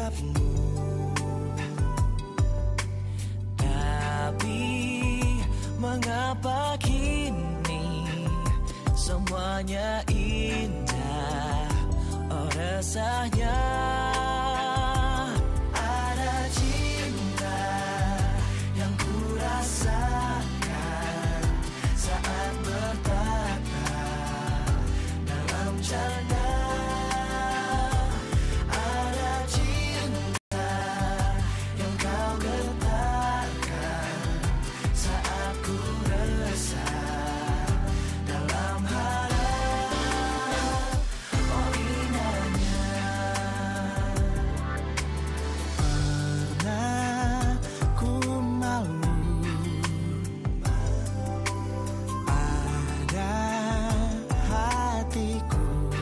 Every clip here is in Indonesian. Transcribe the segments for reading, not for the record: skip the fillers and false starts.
sikapmu. Tapi mengapa kini semuanya indah? Oh rasanya ada cinta yang ku rasakan saat bertatap dalam canda. Ada cinta yang kau getarkan saat ku resah dalam harap. Oh indahnya. Pernah ku malu pada hatiku,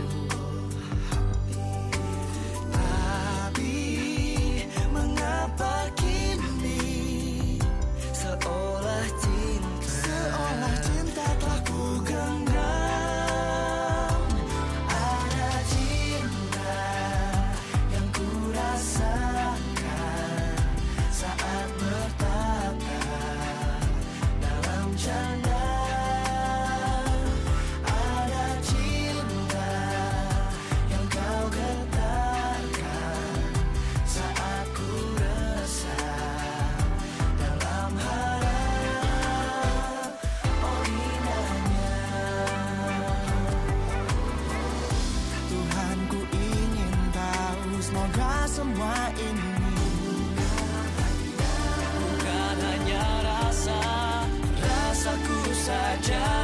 tapi mengapa kini seolah cinta telah ku genggam. Ada cinta yang ku rasakan saat bertatap dalam canda. Ada cinta yang kau getarkan saat ku resah dalam harap. Oh indahnya. Tuhan, ku ingin tahu, semoga semua ini bukan hanya rasaku saja.